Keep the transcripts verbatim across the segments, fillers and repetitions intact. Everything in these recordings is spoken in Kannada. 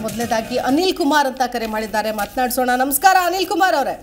ಮೊದಲನೇದಾಗಿ ಅನಿಲ್ ಕುಮಾರ್ ಅಂತ ಕರೆ ಮಾಡಿದ್ದಾರೆ, ಮಾತನಾಡಿಸೋಣ. ನಮಸ್ಕಾರ ಅನಿಲ್ ಕುಮಾರ್ ಅವರೇ.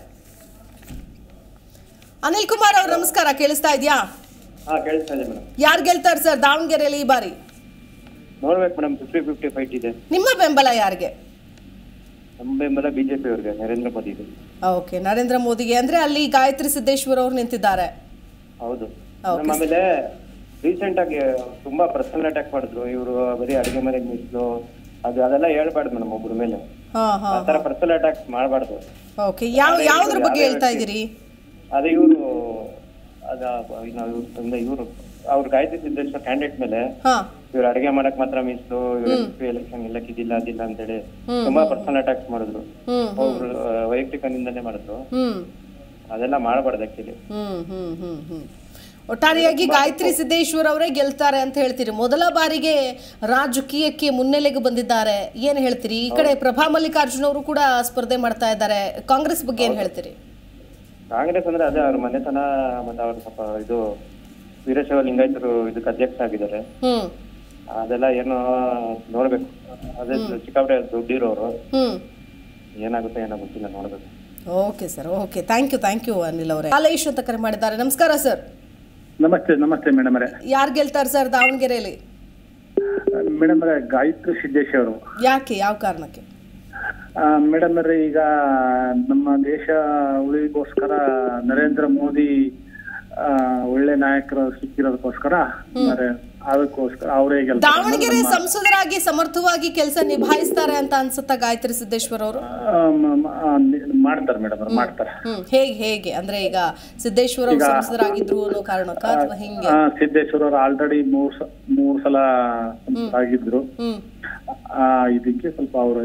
ಅನಿಲ್ ಕುಮಾರ್ ಅವರು ನಮಸ್ಕಾರ, ಕೇಳಿಸ್ತಾ ಇದೆಯಾ? ಹಾ ಕೇಳಿಸ್ತಾ ಇದೆ ಮೇಡಮ್. ಯಾರು ಗೆಲ್ತಾರೆ ಸರ್ ದಾವಣಗೆರೆಯಲ್ಲಿ ಈ ಬಾರಿ? ನೋಡ್ಬೇಕು ಮೇಡಮ್, ಫಿಫ್ಟಿ ಫಿಫ್ಟಿ ಫೈಟ್ ಇದೆ. ನಿಮ್ಮ ಬೆಂಬಲ ಯಾರಿಗೆ? ನಮ್ಮ ಬೆಂಬಲ ಬಿಜೆಪಿ ಅವರಿಗೆ, ನರೇಂದ್ರ ಮೋದಿ. ಓಕೆ, ನರೇಂದ್ರ ಮೋದಿಗೆ. ಅಂದ್ರೆ ಅಲ್ಲಿ ಗಾಯತ್ರಿ ಸಿದ್ದೇಶ್ವರ್ ಅವರು ನಿಂತಿದ್ದಾರೆ. ಹೌದು. ಆಮೇಲೆ ರೀಸೆಂಟ್ ಆಗಿ ತುಂಬಾ ಪರ್ಸನಲ್ ಅಟ್ಯಾಕ್ ಮಾಡಿದ್ರು ಇವರು, ಬರೀ ಅಡಿಗೆ ಮನೆ ಮೀಸಲು ಅದು ಅದೆಲ್ಲ ಹೇಳ್ಬಾರ್ದು ಮೇಡಮ್ ಒಬ್ರ ಮೇಲೆ. ಆತರ ಪರ್ಸನಲ್ ಅಟ್ಯಾಕ್ ಮಾಡಬಾರ್ದು. ಓಕೆ, ಯಾವ ಯಾವ್ದ್ರ ಬಗ್ಗೆ ಹೇಳ್ತಾ ಇದೀರಿ? ಅದೇ ಇವರು ಅದ ಇವರು ಅವ್ರ ಗಾಯತ್ರಿ ಸಿದ್ದೇಶ್ವರ್ ಕ್ಯಾಂಡಿಡೇಟ್ ಮೇಲೆ ಇವ್ರು ಅಡಿಗೆ ಮಾಡಕ್ ಮಾತ್ರ ಮೀಸಲು, ಇವ್ರ ಎಲೆಕ್ಷನ್ ಇಲ್ಲಕ್ಕಿದಿಲ್ಲ ಅದಿಲ್ಲ ಅಂತ ಹೇಳಿ ತುಂಬಾ ಪರ್ಸನಲ್ ಅಟ್ಯಾಕ್ಸ್ ಮಾಡಿದ್ರು. ಅವ್ರು ವೈಯಕ್ತಿಕ ನಿಂದನೆ ಮಾಡಿದ್ರು. ಅದೆಲ್ಲ ಮಾಡಬಾರ್ದು ಆಕ್ಚುಲಿ. ಒಟ್ಟಾರೆಯಾಗಿ ಗಾಯತ್ರಿ ಸಿದ್ದೇಶ್ವರ್ ಅವರೇ ಗೆಲ್ತಾರೆ ಅಂತ ಹೇಳ್ತೀರಿ. ಮೊದಲ ಬಾರಿಗೆ ರಾಜಕೀಯಕ್ಕೆ ಮುನ್ನೆಲೆಗೆ ಬಂದಿದ್ದಾರೆ, ಏನ್ ಹೇಳ್ತೀರಿ? ಈ ಕಡೆ ಪ್ರಭಾ ಮಲ್ಲಿಕಾರ್ಜುನ್ ಅವರು ಕೂಡ ಸ್ಪರ್ಧೆ ಮಾಡ್ತಾ ಇದ್ದಾರೆ. ಕಾಂಗ್ರೆಸ್ ಬಗ್ಗೆ ಏನ್ ಹೇಳ್ತೀರಿ? ಕಾಂಗ್ರೆಸ್ ಅಂದ್ರೆ ಅದೇ ಅವ್ರ ಮನೆತನ, ಮತ್ತೆ ಅವ್ರ ಸ್ವಲ್ಪ ಇದು ವೀರಶೈವ ಲಿಂಗಾಯತರು ಇದಕ್ಕೆ ಅಧ್ಯಕ್ಷ ಆಗಿದ್ದಾರೆ. ಅದೆಲ್ಲ ಏನೋ ನೋಡ್ಬೇಕು. ಅದೇ ಸಿಕ್ಕಾಪಟ್ಟೆ ದುಡ್ಡಿರೋರು, ಏನಾಗುತ್ತೆ ಏನೋ ಗೊತ್ತಿಲ್ಲ, ನೋಡ್ಬೇಕು. Okay sir, okay, thank you thank you Anil ಅವರೇ. ಹಾಲೇಶ್ ಅಂತ ಕರೆ ಮಾಡಿದ್ದಾರೆ. ನಮಸ್ಕಾರ ಸರ್. ನಮಸ್ತೆ. ನಮಸ್ತೆ ಮೇಡಮ್ ಅವರೇ. ಯಾರು ಗೆಲ್ತಾರೆ ಸರ್ ದಾವಣಗೆರೆಯಲ್ಲಿ? ಮೇಡಮ್ ಅವರೇ ಗಾಯತ್ರಿ ಸಿದ್ದೇಶ್ ಅವರು. ಯಾಕೆ, ಯಾವ ಕಾರಣಕ್ಕೆ? ಮೇಡಮ್ ಅವರೇ, ಈಗ ನಮ್ಮ ದೇಶ ಉಳಿಗೋಸ್ಕರ ನರೇಂದ್ರ ಮೋದಿ ಒಳ್ಳೆ ನಾಯಕರು ಸಿಕ್ಕಿರೋದಕ್ಕೋಸ್ಕರ ಅದಕ್ಕೋಸ್ಕರ ಅವರೇ ಗೆಲ್ತಾರೆ. ದಾವಣಗೆರೆ ಸಂಸದರಾಗಿ ಸಮರ್ಥವಾಗಿ ಕೆಲಸ ನಿಭಾಯಿಸ್ತಾರೆ ಅಂತ ಅನ್ಸುತ್ತಾ ಗಾಯತ್ರಿ ಸಿದ್ದೇಶ್ವರ್ ಅವರು? ಮಾಡ್ತಾರೆ ಮೇಡಮ್ ಅವ್ರು, ಮಾಡ್ತಾರೆ. ಹೇಗೆ ಹೇಗೆ ಅಂದ್ರೆ ಈಗ ಸಿದ್ದೇಶ್ವರ್ ಅವರು ಸಂಸದರಾಗಿದ್ರು ಅನ್ನೋ ಕಾರಣಕ್ಕ ಅಥವಾ ಹಿಂಗೆ? ಸಿದ್ದೇಶ್ವರ್ ಅವರು ಆಲ್ರೆಡಿ ಮೂರ್ ಮೂರ್ ಸಲ ಆಗಿದ್ರು. ಇದಕ್ಕೆ ಸ್ವಲ್ಪ ಅವರೇ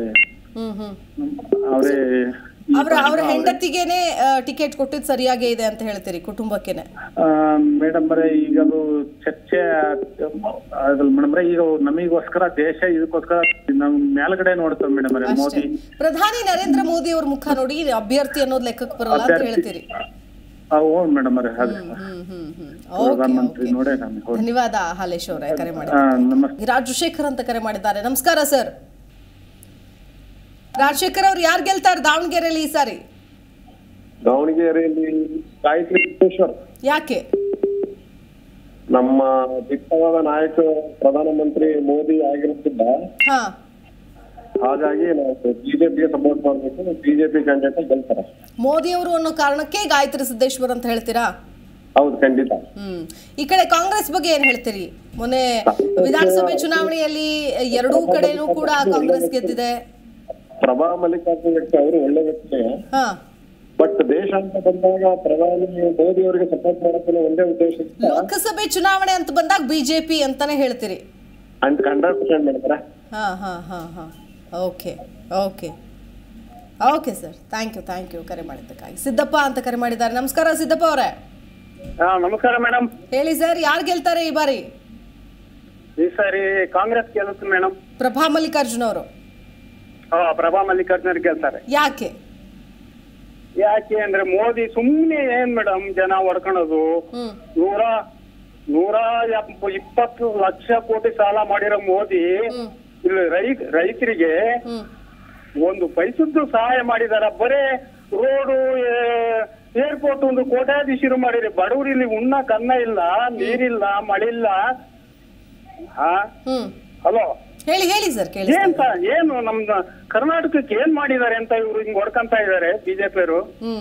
ಅವರೇ ಅವರ ಅವರ ಹೆಂಡತಿಗೆನೆ ಟಿಕೆಟ್ ಕೊಟ್ಟಿದ್ದು ಸರಿಯಾಗೇ ಇದೆ ಅಂತ ಹೇಳ್ತೀರಿ, ಕುಟುಂಬಕ್ಕೆನೆ? ಮೇಡಮ್ ಅವರೇ, ಈಗ ಅದು ಚರ್ಚೆ ಮೇಡಮ್ ಅವರೇ, ಈಗ ನಮಗೋಸ್ಕರ ದೇಶ ಇದಕ್ಕೋಸ್ಕರ ನಮ್ ಮೇಲ್ಗಡೆ ನೋಡ್ತಾರೆ ಮೇಡಮ್ ಅವರೇ. ಮೋದಿ ಪ್ರಧಾನಿ ನರೇಂದ್ರ ಮೋದಿ ಅವ್ರ ಮುಖ ನೋಡಿ ಅಭ್ಯರ್ಥಿ ಅನ್ನೋದು ಲೆಕ್ಕಕ್ಕೆ ಬರಲ್ಲ ಅಂತ ಹೇಳ್ತೀರಿ? ಹೌದು ಮೇಡಮ್ ಅವರೇ. ಪ್ರಧಾನಮಂತ್ರಿ ನೋಡೇ. ಧನ್ಯವಾದ ಹಾಲೇಶ್ ಅವರೇ, ಕರೆ ಮಾಡಿ. ರಾಜಶೇಖರ್ ಅಂತ ಕರೆ ಮಾಡಿದ್ದಾರೆ. ನಮಸ್ಕಾರ ಸರ್. ರಾಜಶೇಖರ್ ಅವ್ರು ಯಾರು ಗೆಲ್ತಾರೆ ದಾವಣಗೆರೆಯಲ್ಲಿ ಈ ಸಾರಿ? ದಾವಣಗೆರೆಯಲ್ಲಿ ಗಾಯತ್ರಿ ಸಿದ್ದೇಶ್ವರ್. ಯಾಕೆ? ನಮ್ಮ ದಿಟ್ಟವಾದ ನಾಯಕ ಪ್ರಧಾನಮಂತ್ರಿ ಮೋದಿ ಆಗಿರುತ್ತಿದ್ದ, ಹಾಗಾಗಿ ನಾವು ಬಿಜೆಪಿಗೆ ಸಪೋರ್ಟ್ ಮಾಡ್ಬೇಕು. ಬಿಜೆಪಿ ಕ್ಯಾಂಡಿಡೇಟ್ ಗೆಲ್ತಾರೆ ಮೋದಿ ಅವರು ಅನ್ನೋ ಕಾರಣಕ್ಕೆ ಗಾಯತ್ರಿ ಸಿದ್ದೇಶ್ವರ್ ಅಂತ ಹೇಳ್ತೀರಾ? ಹೌದು, ಖಂಡಿತ. ಹ್ಮ್ ಈ ಕಡೆ ಕಾಂಗ್ರೆಸ್ ಬಗ್ಗೆ ಏನ್ ಹೇಳ್ತೀರಿ? ಮೊನ್ನೆ ವಿಧಾನಸಭೆ ಚುನಾವಣೆಯಲ್ಲಿ ಎರಡೂ ಕಡೆನೂ ಕೂಡ ಕಾಂಗ್ರೆಸ್ ಗೆದ್ದಿದೆ. ಪ್ರಭಾ ಮಲ್ಲಿಕಾರ್ಜುನ್ ವ್ಯಕ್ತಿ ಅವರು ಒಳ್ಳೆ ವ್ಯಕ್ತಿ, ಬಟ್ ದೇಶ ಅಂತ ಬಂದಾಗ ಪ್ರಧಾನಿ ಮೋದಿ ಅವರಿಗೆ ಸಪೋರ್ಟ್ ಮಾಡೋಕೆ ಒಂದೇ ಉದ್ದೇಶ. ಲೋಕಸಭೆ ಚುನಾವಣೆ ಅಂತ ಬಂದಾಗ ಬಿಜೆಪಿ ಅಂತಾನೆ ಹೇಳ್ತೀರಿ? ಹಂಡ್ರೆಡ್ ಪರ್ಸೆಂಟ್ ಮಾಡ್ತಾರೆ. ಹಾ ಹಾ ಹಾ ಹಾ okay okay okay sir, thank you thank you ಕರೆ ಮಾಡಿದ್ದಕ್ಕಾಗಿ. ಸಿದ್ದಪ್ಪ ಅಂತ ಕರೆ ಮಾಡಿದ್ದಾರೆ. ನಮಸ್ಕಾರ ಸಿದ್ದಪ್ಪ ಅವರೇ. ನಮಸ್ಕಾರ ಮೇಡಮ್. ಹೇಳಿ ಸರ್, ಯಾರು ಗೆಲ್ತಾರೆ ಈ ಬಾರಿ? ಈ ಸಾರಿ ಕಾಂಗ್ರೆಸ್ ಗೆಲ್ಲುತ್ತೆ ಮೇಡಮ್. ಪ್ರಭಾ ಮಲ್ಲಿಕಾರ್ಜುನ್ ಅವರು? ಪ್ರಭಾ ಮಲ್ಲಿಕಾರ್ಜುನ್ ಗೆಲ್ತಾರೆ. ಯಾಕೆ? ಯಾಕೆ ಅಂದ್ರೆ ಮೋದಿ ಸುಮ್ನೆ ಏನ್ ಮೇಡಮ್ ಜನ ಹೊಡ್ಕೊಳೋದು. ನೂರ ನೂರ ಇಪ್ಪತ್ತು ಲಕ್ಷ ಕೋಟಿ ಸಾಲ ಮಾಡಿರೋ ಮೋದಿ ಇಲ್ಲಿ ರೈ ರೈತರಿಗೆ ಒಂದು ಪೈಸದ್ದು ಸಹಾಯ ಮಾಡಿದಾರ. ಬರೇ ರೋಡು, ಏರ್ಪೋರ್ಟ್ ಒಂದು ಕೋಟ್ಯಾಧೀಶರು ಮಾಡಿರಿ. ಬಡವರು ಇಲ್ಲಿ ಉಣ್ಣಕ್ ಅನ್ನ ಇಲ್ಲ, ನೀರಿಲ್ಲ, ಮಳೆ ಇಲ್ಲ. ಹಾ ಹಲೋ ಹೇಳಿ ಹೇಳಿ ಸರ್. ಏನ್ ಏನು ನಮ್ದು ಕರ್ನಾಟಕಕ್ಕೆ ಏನ್ ಮಾಡಿದ್ದಾರೆ ಅಂತ ಇವ್ರು ಹಿಂಗ್ ಹೊಡ್ಕಂತ ಇದಾರೆ ಬಿಜೆಪಿಯವರು?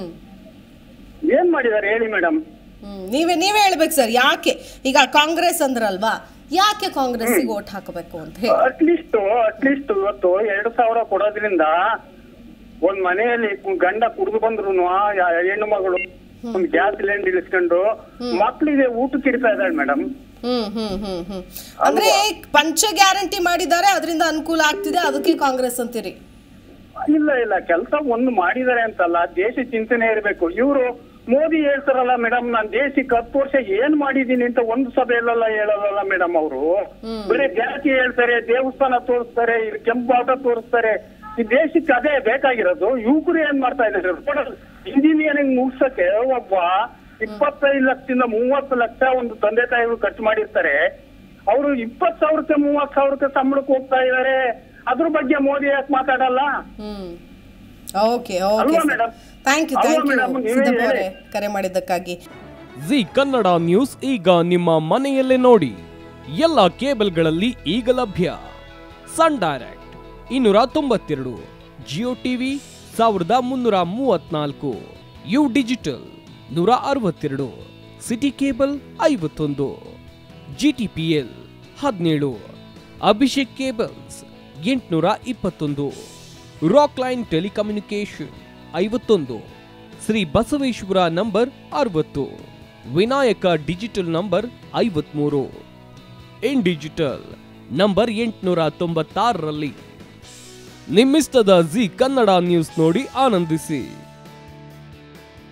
ಏನ್ ಮಾಡಿದಾರೆ ಹೇಳಿ ಮೇಡಮ್? ನೀವೇ ನೀವೇ ಹೇಳ್ಬೇಕು ಸರ್. ಯಾಕೆ ಈಗ ಕಾಂಗ್ರೆಸ್ ಅಂದ್ರಲ್ವಾ, ಯಾಕೆ ಕಾಂಗ್ರೆಸ್ ಓಟ್ ಹಾಕಬೇಕು ಅಂತ ಹೇಳಿ? ಅಟ್ಲೀಸ್ಟ್ ಅಟ್ಲೀಸ್ಟ್ ಇವತ್ತು ಎರಡ್ ಸಾವಿರ ಕೊಡೋದ್ರಿಂದ ಒಂದ್ ಮನೆಯಲ್ಲಿ ಗಂಡ ಕುಡಿದು ಬಂದ್ರು ಹೆಣ್ಣು ಮಗಳು ಒಂದ್ ಗ್ಯಾಸ್ ಸಿಲಿಂಡರ್ ಇಳಿಸ್ಕೊಂಡು ಮಕ್ಳಿಗೆ ಊಟಕ್ಕೆ ಇಡ್ತಾ ಇದ್ದಾಳೆ ಮೇಡಮ್. ಹ್ಮ್ ಹ್ಮ್ ಹ್ಮ್ ಹ್ಮ್ ಅಂದ್ರೆ ಪಂಚ ಗ್ಯಾರಂಟಿ ಮಾಡಿದ್ದಾರೆ, ಅದರಿಂದ ಅನುಕೂಲ ಆಗ್ತಿದೆ, ಅದಕ್ಕೆ ಕಾಂಗ್ರೆಸ್ ಅಂತೀರಿ? ಇಲ್ಲ ಇಲ್ಲ, ಕೆಲಸ ಒಂದು ಮಾಡಿದ್ದಾರೆ ಅಂತಲ್ಲ, ದೇಶ ಚಿಂತನೆ ಇರಬೇಕು. ಇವರು ಮೋದಿ ಹೇಳ್ತಾರಲ್ಲ ಮೇಡಮ್, ನಾನ್ ದೇಶಕ್ಕೆ ಹತ್ತು ವರ್ಷ ಏನ್ ಮಾಡಿದೀನಿ ಅಂತ ಒಂದು ಸಭೆಯಲ್ಲೆಲ್ಲ ಹೇಳಲ್ಲ ಮೇಡಮ್. ಅವರು ಬರೀ ಜಾತಿ ಹೇಳ್ತಾರೆ, ದೇವಸ್ಥಾನ ತೋರಿಸ್ತಾರೆ, ಇಲ್ಲಿ ಕೆಂಪು ಬಾವುಟ ತೋರಿಸ್ತಾರೆ. ಈ ದೇಶಕ್ಕೆ ಅದೇ ಬೇಕಾಗಿರೋದು. ಯುವಕರು ಏನ್ ಮಾಡ್ತಾ ಇದ್ದಾರೆ? ಇಂಜಿನಿಯರಿಂಗ್ ಮುಗಿಸಕ್ಕೆ ಒಬ್ಬ ಇಪ್ಪತ್ತೈದು ಲಕ್ಷದಿಂದ ಮೂವತ್ತು ಲಕ್ಷ ಒಂದು ತಂದೆ ತಾಯಿಗಳು ಖರ್ಚು ಮಾಡಿರ್ತಾರೆ. ಅವರು ಇಪ್ಪತ್ ಸಾವಿರಕ್ಕೆ ಮೂವತ್ ಸಾವಿರಕ್ಕೆ ಸಂಬಳಕ್ಕೆ ಹೋಗ್ತಾ ಇದಾರೆ. ಅದ್ರ ಬಗ್ಗೆ ಮೋದಿ ಯಾಕೆ ಮಾತಾಡಲ್ಲ? Hmm okay okay thank you thank you Siddappa ಅವರೇ ಕರೆ ಮಾಡಿದ್ದಕ್ಕಾಗಿ. ಜಿ ಕನ್ನಡ ನ್ಯೂಸ್ ಈಗ ನಿಮ್ಮ ಮನೆಯಲ್ಲೇ ನೋಡಿ. ಎಲ್ಲ ಕೇಬಲ್ಗಳಲ್ಲಿ ಈಗ ಲಭ್ಯ. ಸನ್ ಡೈರೆಕ್ಟ್ ಇನ್ನೂರ ತೊಂಬತ್ತೆರಡು, ಜಿಯೋ ಟಿವಿ ಸಾವಿರದ ಮುನ್ನೂರ ಮೂವತ್ನಾಲ್ಕು, ಯು ಡಿಜಿಟಲ್ ನೂರ ಅರವತ್ತೆರಡು, ಸಿಟಿ ಕೇಬಲ್ ಐವತ್ತೊಂದು, ಜಿಟಿಪಿಎಲ್ ಹದಿನೇಳು, ಅಭಿಷೇಕ್ ಕೇಬಲ್ಸ್ ಎಂಟುನೂರ ಇಪ್ಪತ್ತೊಂದು, ರಾಕ್ ಲೈನ್ ಟೆಲಿಕಮ್ಯುನಿಕೇಶನ್ ಐವತ್ತೊಂದು, ಶ್ರೀ ಬಸವೇಶ್ವರ ನಂಬರ್ ಅರವತ್ತು, ವಿನಾಯಕ ಡಿಜಿಟಲ್ ನಂಬರ್ ಐವತ್ಮೂರು, ಇನ್ ಡಿಜಿಟಲ್ ನಂಬರ್ ಎಂಟುನೂರ ತೊಂಬತ್ತಾರರಲ್ಲಿ. ನಿಮ್ಮಿಸ್ತದ ಜಿ ಕನ್ನಡ ನ್ಯೂಸ್ ನೋಡಿ ಆನಂದಿಸಿ.